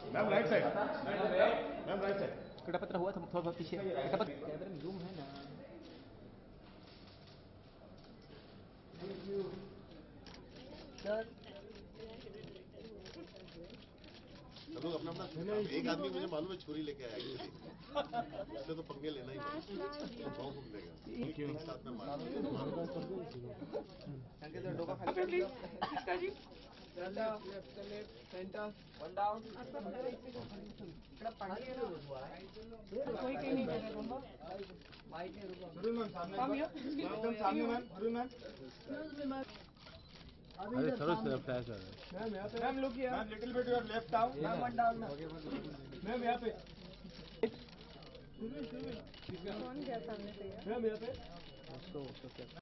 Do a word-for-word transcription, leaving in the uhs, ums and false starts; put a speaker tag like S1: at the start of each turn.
S1: Ma'am right side, ma'am right side.
S2: कड़ा पत्र हुआ था थोड़ा पीछे कैमरे में जूम है ना।
S3: सब लोग अपना अपना, एक आदमी मुझे मालूम है छुरी लेके आया एक्चुअली, इससे तो पंगे लेना ही पड़ेगा, तो भाव घूम देगा साथ में मार।
S4: कोई कहीं नहीं करेगा।
S1: अरे सर फ्लैश आ रहा है। Ma'am ma'am look here, ma'am little bit your left arm, ma'am one down ma'am यहाँ पे।
S4: कौन गया सामने से?
S1: मैम यहाँ पे।
S2: उसको उसको क्या